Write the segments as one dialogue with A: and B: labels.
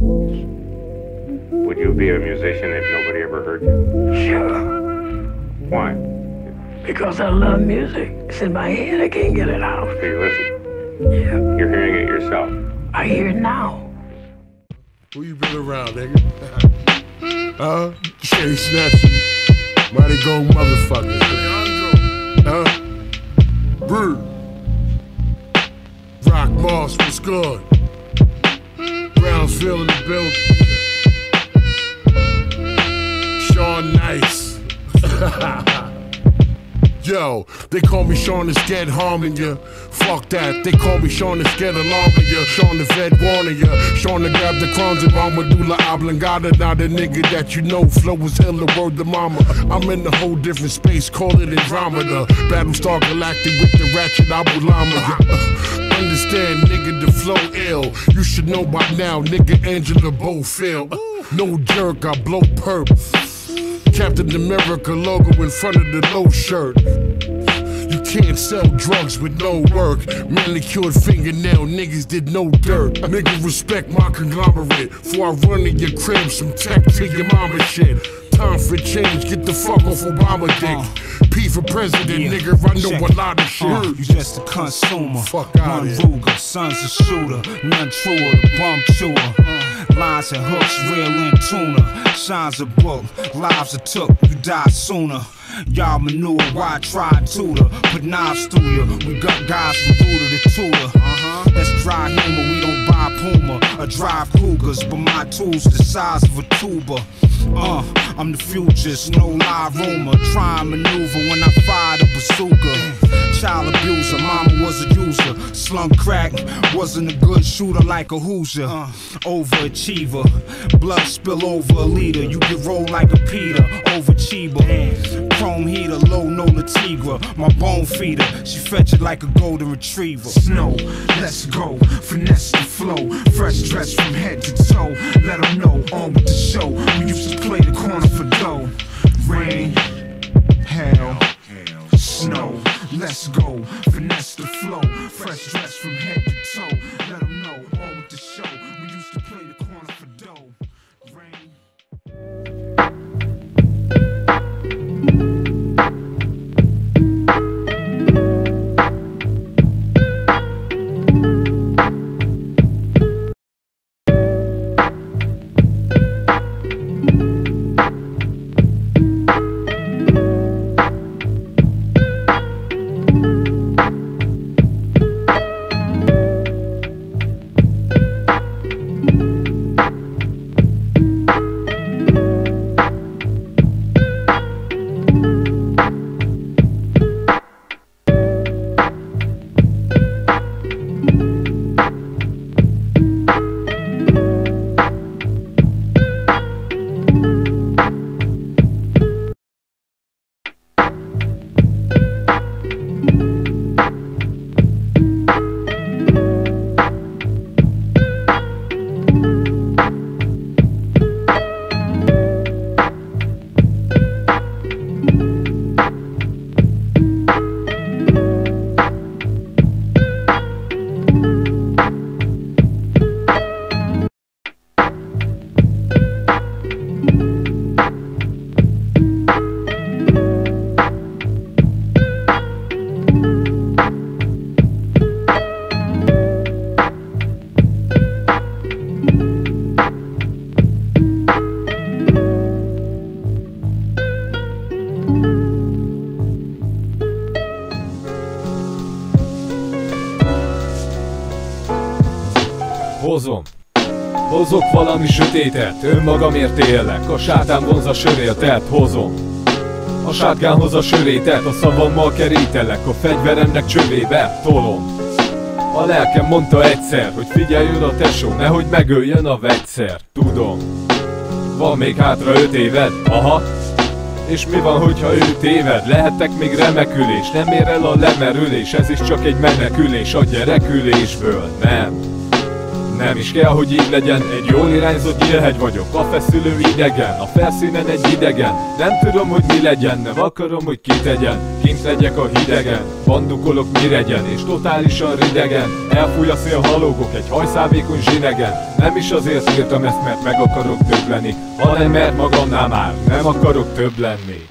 A: Would you be a musician if nobody ever heard you?
B: Sure.
A: Why?
B: Because I love music. It's in my head. I can't get it out.
A: Do you listen?
B: Yeah.
A: You're hearing it yourself.
B: I hear it now.
C: Who you been around, nigga? Shady Snatcher. Mighty Go motherfucker. Brr. Rock Moss, what's good? Brownsville in the building. Sean Nice. Yo, they call me Sean the Scared harming ya. Fuck that, they call me Sean the Scared alarming ya. Sean the Vet warning ya. Sean the grab the crumbs and medulla oblongata. Now the nigga that you know flow is hella word to mama. I'm in a whole different space, call it Andromeda. Battlestar Galactic with the ratchet Abu Lama. Understand, nigga, the flow ill. You should know by now, nigga, Angela Bofield. No jerk, I blow perp. Captain America logo in front of the low shirt. You can't sell drugs with no work. Manicured fingernail, niggas did no dirt. Nigga, respect my conglomerate. Before I run in your crib, some tech to your mama shit. Time for change, get the fuck off Obama dick. P for president, nigga, I know a lot of shit.
D: You just a consumer.
C: Fuck out
D: One
C: here.
D: Ruger, son's a shooter. None truer, the bum chewer. Lines and hooks, real and tuna. Shines a book, lives are took, you die sooner. Y'all manure, why try and tutor? Put knives through you, we got guys from Buddha to Tudor. That's dry humor, we don't buy Puma or drive Cougars, but my tools the size of a tuba. I'm the futurist, no lie rumor. Try and maneuver when I fired a bazooka. Child abuser, mama was a user. Slung crack, wasn't a good shooter like a Hoosier. Overachiever, blood spill over a liter. You get rolled like a Peter, over Chiba. Chrome heater, low Nola Tigra. My bone feeder, she fetch it like a golden retriever.
E: Snow, let's go, finesse the flow. Fresh dress from head to toe. Let them know, on with the show. We used to play the corner for dough. Rain, hail, snow. Let's go, finesse the flow. Fresh dress from head to toe. Let them know, on with the show. We used to play the corner for dough. Rain.
F: Hozok valami sötétet, önmagamért élek. A sátán vonz a söréltet, hozom a sátgánhoz a sörétet. A szavammal kerítelek, a fegyveremnek csövébe tolom. A lelkem mondta egyszer, hogy figyelj oda tesó, nehogy megöljön a vegyszer. Tudom, van még hátra 5 éved, aha. És mi van, hogyha ő téved? Lehetek még remekülés, nem ér el a lemerülés. Ez is csak egy menekülés a gyerekülésből, nem. Nem is kell, hogy így legyen, egy jól irányzott nyílhegy vagyok. A feszülő idegen, a felszínen egy idegen. Nem tudom, hogy mi legyen, nem akarom, hogy kitegyen. Kint legyek a hidegen, bandukolok miregyen, és totálisan ridegen. Elfúj a szél, halogok egy hajszálvékony zsinegen. Nem is azért írtam ezt, mert meg akarok több lenni, hanem mert magamnál már nem akarok több lenni.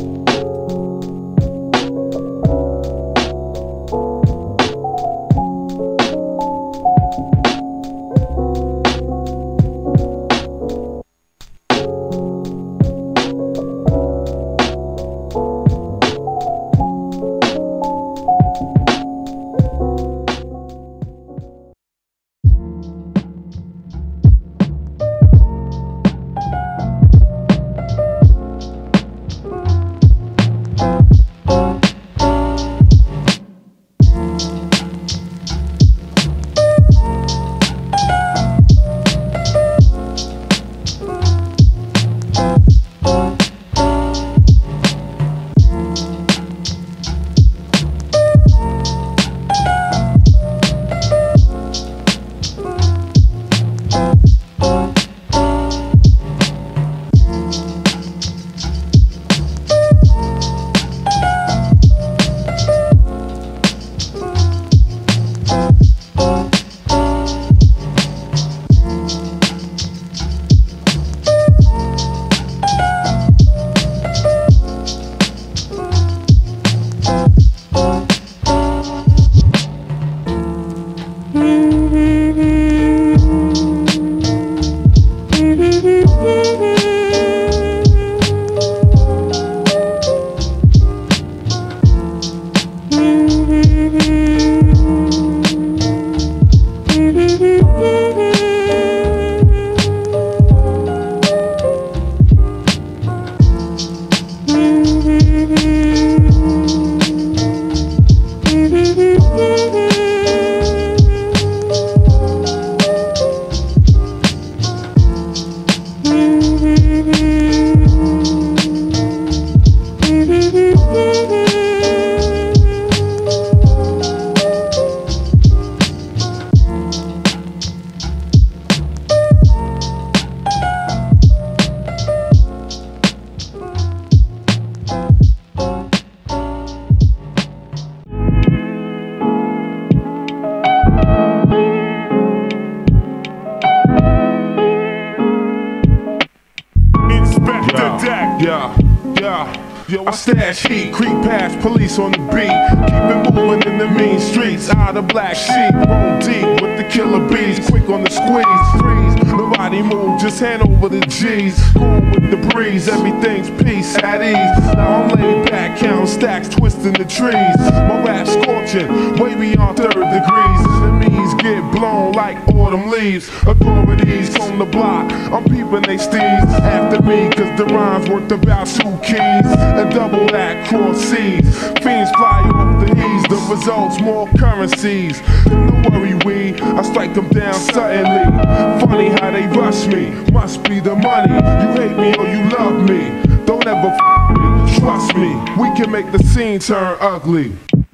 C: I stash heat, creep past police on the beat. Keep it moving in the mean streets. Out of black sheep, roll deep with the killer bees. Quick on the squeeze, freeze. Nobody move, just hand over the G's. Going with the breeze, everything's peace at ease. Now I'm laid back, counting stacks, twisting the trees. My rap scorching, way beyond 3rd degrees. Enemies get blown like autumn leaves. Authorities on the block, I'm peeping they steeds after me, cause the rhymes worth about 2 keys. And double that cross seas. Fiends fly off the ease, the results more currencies. No worry, I strike them down suddenly. Funny how they rush me, must be the money. You hate me or you love me, don't ever me. Trust me, we can make the scene turn ugly.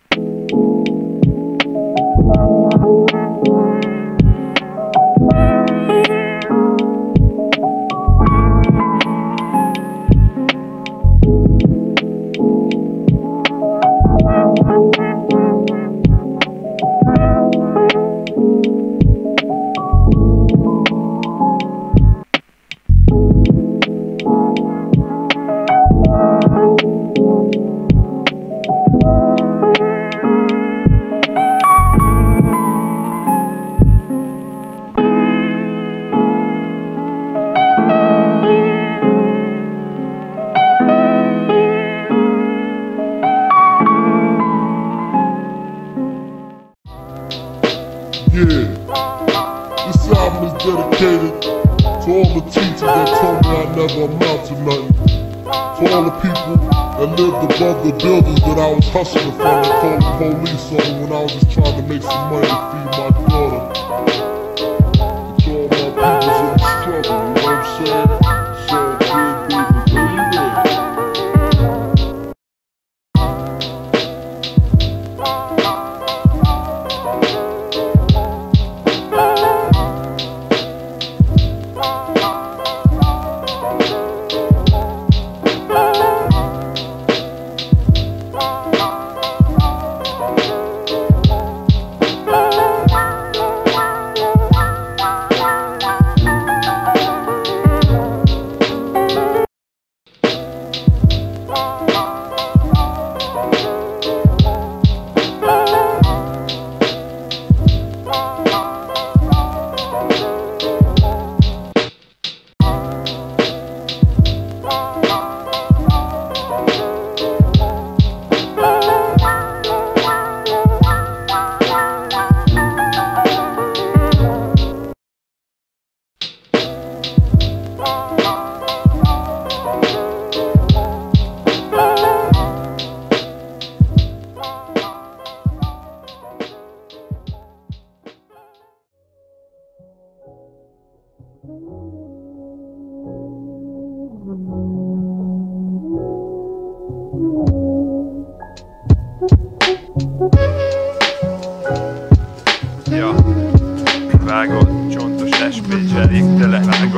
C: This album is dedicated to all the teachers that told me I never amount to nothing. To all the people that lived above the buildings that I was hustling from and called the police on me when I was just trying to make some money to feed my daughter. To all my peoples in the struggle, you know what I'm saying? So good, baby, baby.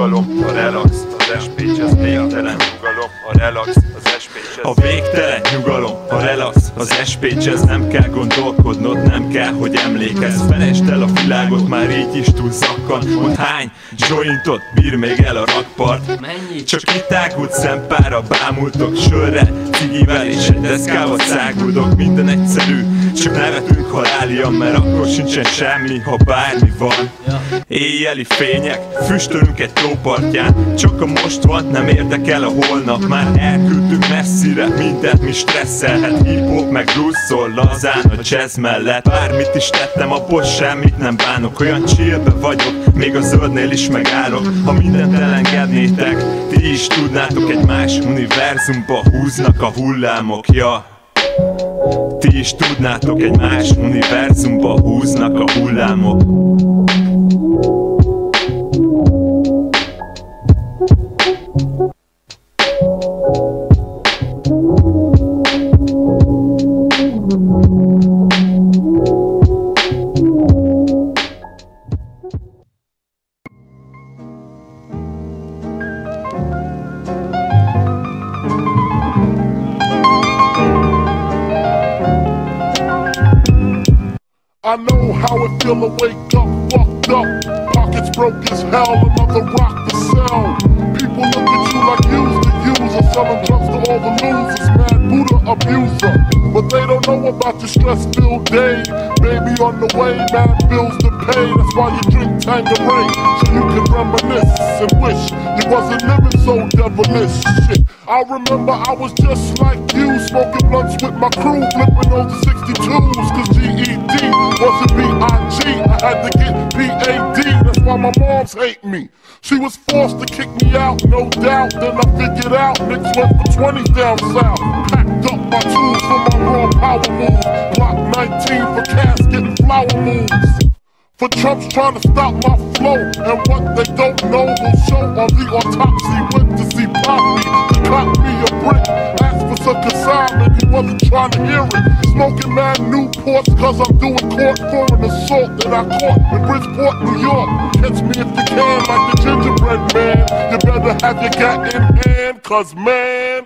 G: nyugalom, a relax, az espécs, az végtelen nyugalom, a relax, az espécs, a végtelen nyugalom, a relax, az espécs, ez nem kell gondolkodnod, nem kell, hogy emlékezz. Felejtsd el a világot, már így is túl zakkan. Mondd, hány jointot bír még el a rakpart? Csak kitágult szempára bámultok sörre, cigivel és egy deszkával száguldok. Minden egyszerű, csak nevetünk halálian, mert akkor sincsen semmi, ha bármi van. Éjjeli fények, füstölünk egy tópartján, csak a most van, nem érdekel a holnap. Már elküldtünk messzire mindent, mi stresszelhet. Hip-hop meg blues-szól lazán a jazz mellett. Bármit is tettem, abból semmit nem bánok. Olyan chillbe vagyok, még a zöldnél is megállok. Ha mindent elengednétek, ti is tudnátok, egy más univerzumba húznak a hullámok, ja. Ti is tudnátok, egy más univerzumba húznak a hullámok.
C: I know how it feel to wake up, fucked up, pockets broke as hell, another rock to sell. People look at you like you's the user, selling drugs to all the losers, mad Buddha abuser. But they don't know about your stress-filled day. Baby on the way, mad bills to pay. That's why you drink Tanqueray, so you can reminisce and wish you wasn't living so devilish. Shit, I remember I was just like you, smoking blunts with my crew, flipping those 62s, cause GED wasn't B.I.G. I had to get P.A.D. That's why my moms hate me. She was forced to kick me out, no doubt. Then I figured out, Knicks went for 20 down south. Packed up my tools for my raw power moves. Block 19 for casket and flower moves. For Trump's trying to stop my flow, and what they don't know will show on the autopsy. Went to see Poppy to cop me a brick. Asked for some consignment, he wasn't trying to hear it. Smoking mad Newports cause I'm doing court for an assault that I caught in Bridgeport, New York. Catch me if you can like the gingerbread man. You better have your gat in hand, cause man,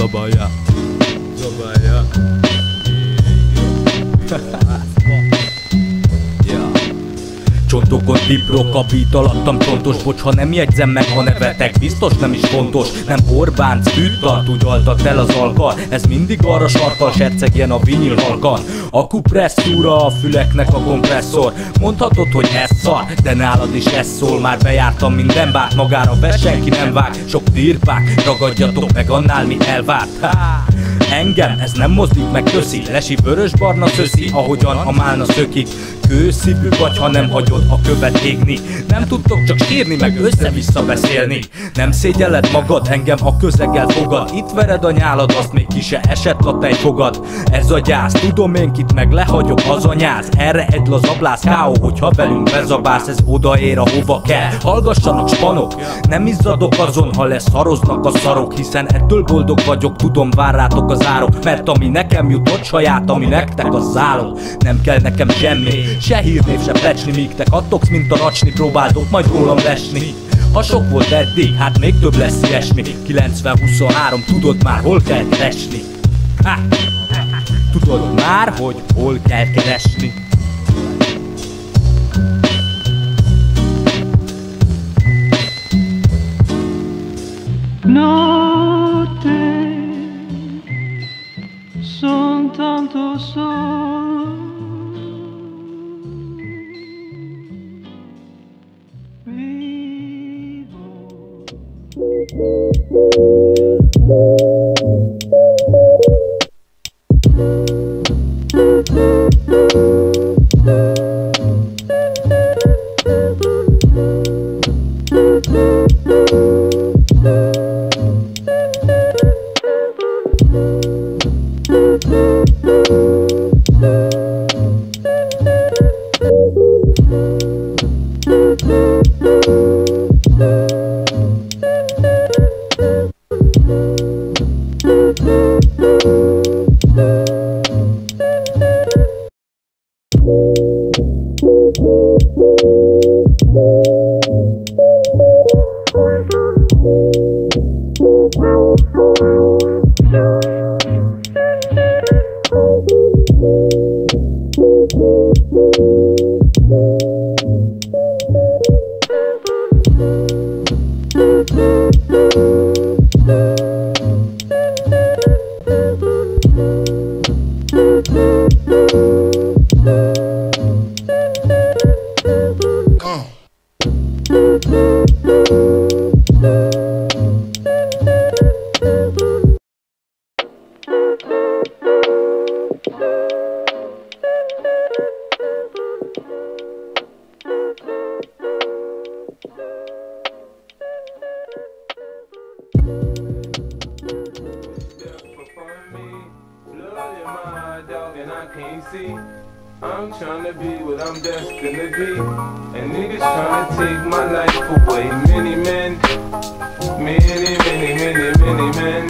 F: Zabálja. Zabálja.
H: Csontokon tiprok, a beat alattam csontos. Bocs, ha nem jegyzem meg, ha nevetek, biztos nem is fontos. Nem Orbánc, fűtart, úgy altat el az alkal. Ez mindig arra sarkal, sercegjen a vinil halkan. A kupresszúra, a füleknek a kompresszor. Mondhatod, hogy ez szar, de nálad is ez szól. Már bejártam minden bát, magára be senki nem vág. Sok dirpák, ragadjatok meg annál mi elvárt. Engem ez nem mozdít meg, köszi. Lesi vörös-barna szöszi, ahogyan a málna szökik. Kőszívű vagy, ha nem hagyod a követ égni. Nem tudtok csak sírni, meg össze-vissza beszélni. Nem szégyelled magad, engem a közeggel fogad. Itt vered a nyálad, azt még ki se esett a tejfogad. Ez a gyász, tudom én kit meg lehagyok, az a nyáz. Erre egy lazablász K.O. hogyha velünk bezabálsz. Ez odaér ahova kell, hallgassanak spanok. Nem izzadok azon, ha leszaroznak a szarok. Hiszen ettől boldog vagyok, tudom vár rátok az árok. Mert ami nekem jutott saját, ami nektek az zálog. Nem kell nekem semmi, se hírnév, se plecsni, míg te kattogsz, mint a racsni, próbáltok majd rólam lesni. Ha sok volt eddig, hát még több lesz ilyesmi. 90-23, tudod már, hol kell keresni. Ha! Tudod már, hogy hol kell keresni.
I: Notte son tanto sol.
J: I'm tryna be what I'm destined to be, and niggas tryna take my life away. Many men, many men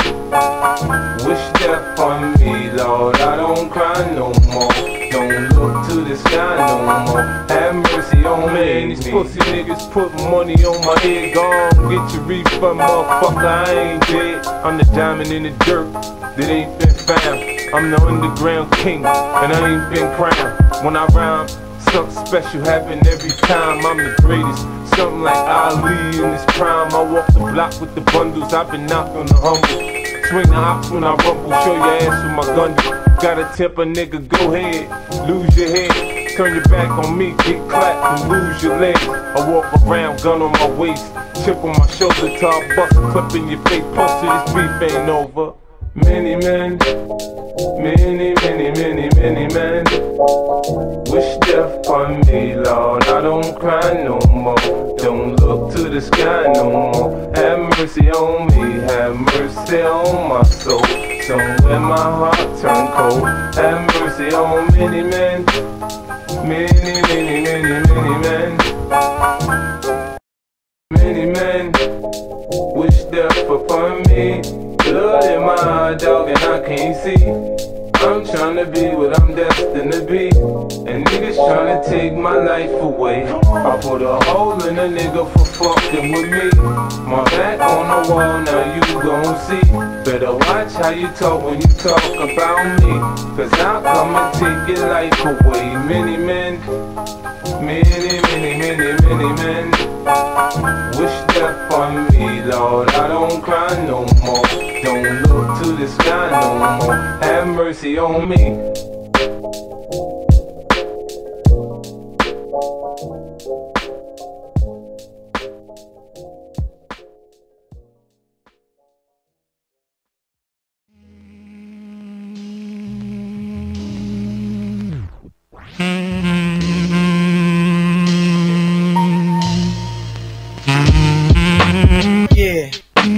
J: wish death on me, Lord. I don't cry no more, don't look to the sky no more. Have mercy on me. These pussy niggas put money on my head. Gone, get your refund, motherfucker. I ain't dead. I'm the diamond in the dirt that ain't been found. I'm the underground king, and I ain't been crowned. When I rhyme, something special happen every time. I'm the greatest, something like Ali in his prime. I walk the block with the bundles, I've been knocked on the humble. Swing the ox when I rumble, show your ass with my gun. Gotta tip a nigga, go ahead, lose your head. Turn your back on me, get clapped and lose your legs. I walk around, gun on my waist, chip on my shoulder, till I bust a clip in your face. Pussy, this beef ain't over. Many men, many men wish death on me, Lord. I don't cry no more, don't look to the sky no more. Have mercy on me, have mercy on my soul. Somewhere my heart turned cold. Have mercy on many men, many men. Many men wish death upon me. Blood in my dog and I can't see. I'm trying to be what I'm destined to be, and niggas trying to take my life away. I put a hole in a nigga for fucking with me. My back on the wall, now you gon' see. Better watch how you talk when you talk about me, cause I'll come and take your life away. Many men, many men wish death on me, Lord. I don't cry no more, don't look to the sky no more. Have mercy on me.
K: Yeah.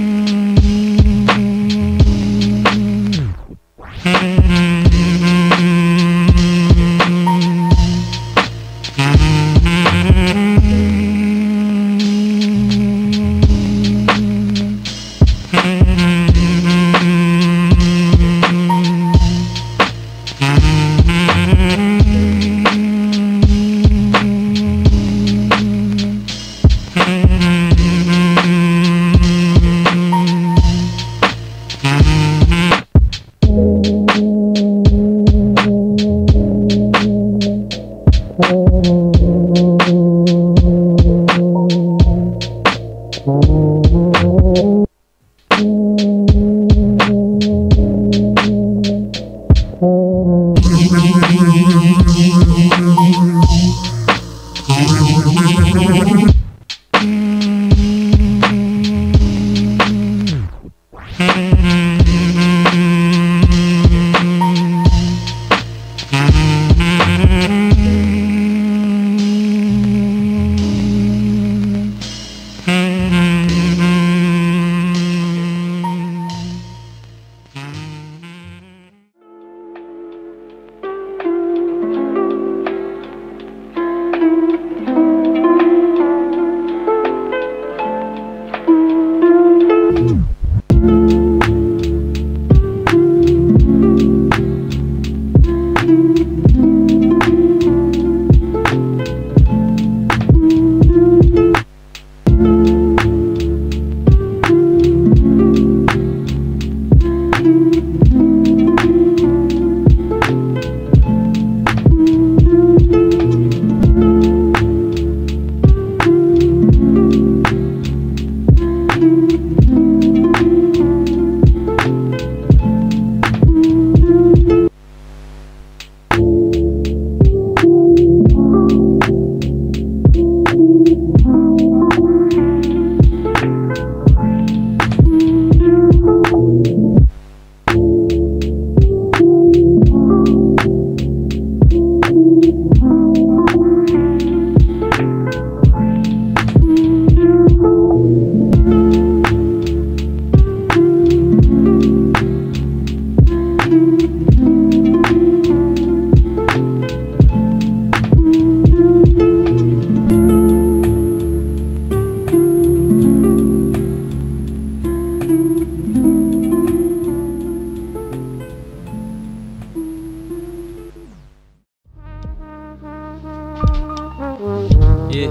L: Yeah.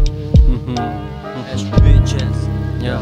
L: That's bitches. Yeah.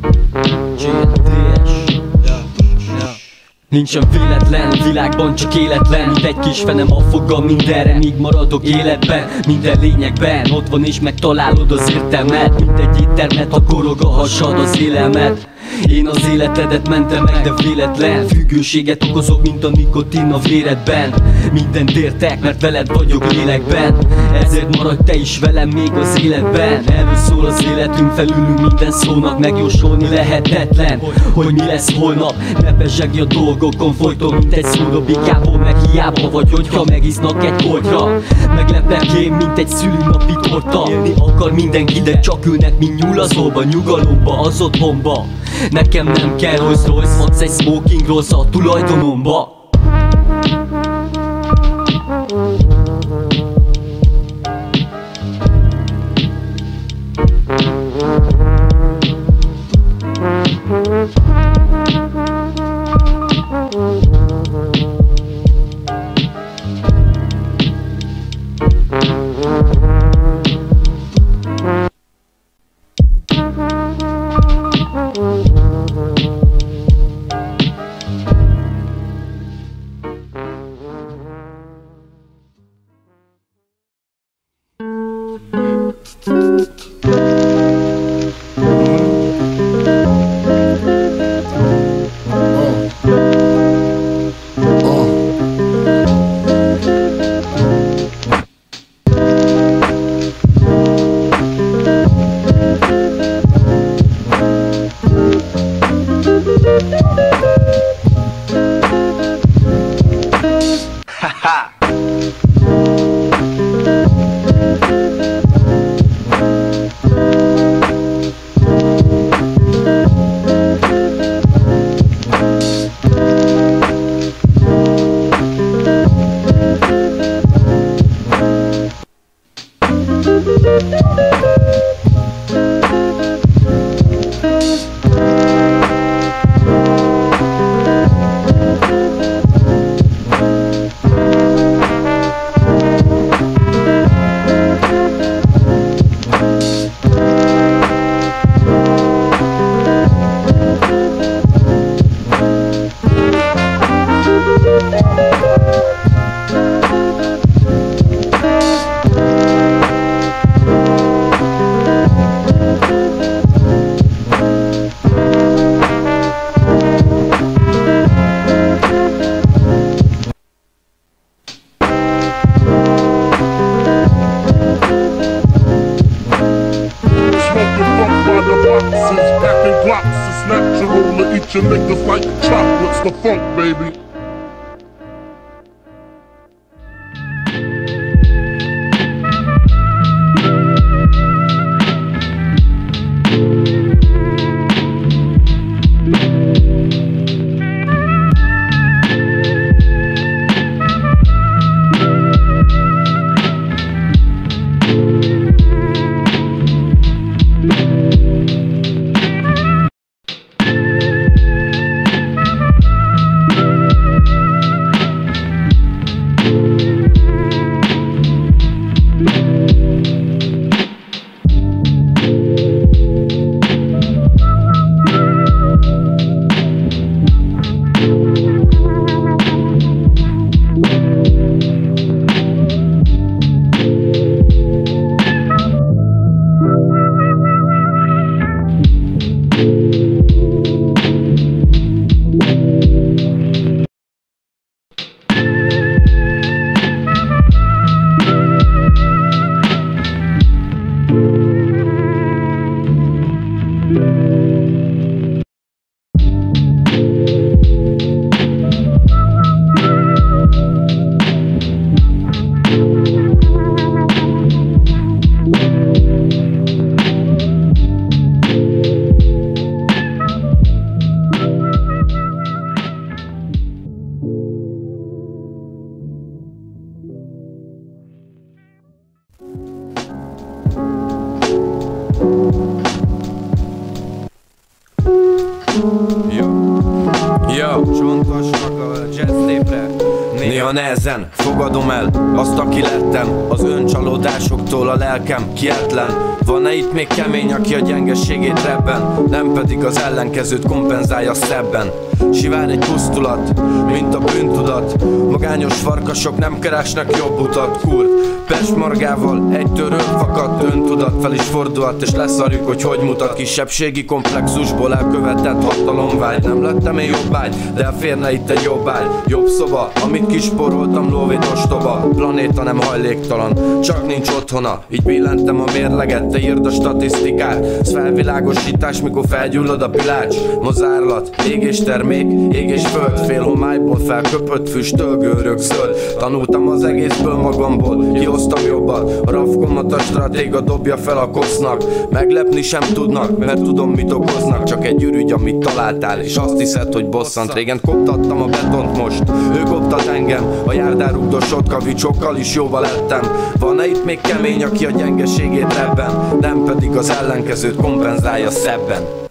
L: GTS. Nincsen véletlen, világban csak életlen, mint egy kis fenem a fogam mindenre, míg maradok életben, minden lényegben. Ott van és megtalálod az értelmet, mint egy éttermet, ha korog a hasad az élelmet. Én az életedet mentem meg, de véletlen függőséget okozok, mint a nikotin a véredben. Mindent értek, mert veled vagyok lélekben, ezért maradj te is velem még az életben. Erről szól az életünk, felülünk minden szónak, megjósolni lehetetlen, hogy mi lesz holnap. Ne pezsegj a dolgokon folyton, mint egy szódobikából, meg hiába vagy, hogyha megisznak egy kortyra. Meglepem én, mint egy szülinapi torta. Élni akar mindenki, de csak ülnek, mint nyúlazóba, nyugalomba, az otthonba. Nekem nem kell Rolls Royce, adsz egy smoking rossz a tulajdonomba.
C: drops. It's natural to eat your niggas like chocolates. The funk, baby.
K: Néha nehezen fogadom el azt, aki lettem. Az öncsalódásoktól a lelkem kietlen. Van-e itt még kemény, aki a gyengeségét rebben, nem pedig az ellenkezőt kompenzálja szebben? Sivár egy pusztulat, mint a bűntudat. Magányos farkasok nem keresnek jobb utat. Kurt, Pest-Margával egy törő fakadt öntudat. Fel is fordulhat és leszarjuk, hogy hogy mutat. Kisebbségi komplexusból elkövetett hatalomvágy. Nem lettem én jobbágy, de elférne itt egy jobb ágy. Jobb szoba, amit kisporoltam, lóvét ostoba. Planéta nem hajléktalan, csak nincs otthona. Így billentem a mérleget, te írd a statisztikát. Ez felvilágosítás, mikor felgyullad a pilács. Mozárlat, égés termék, égés föld. Fél homályból felköpött füstölgő örök zöld. Tanultam az egészből magamból, kihoztam jobbat. A rafkomat a stratéga dobja fel a kosznak. Meglepni sem tudnak, mert tudom mit okoznak. Csak egy ürügy, amit találtál, és azt hiszed, hogy bosszant. Régen koptattam a betont, most ő koptat engem. A járdán rugdosott kavicsokkal is jóval lettem. Van-e itt még kemény, aki a gyengeségét rebben, nem pedig az ellenkezőt kompenzálja szebben?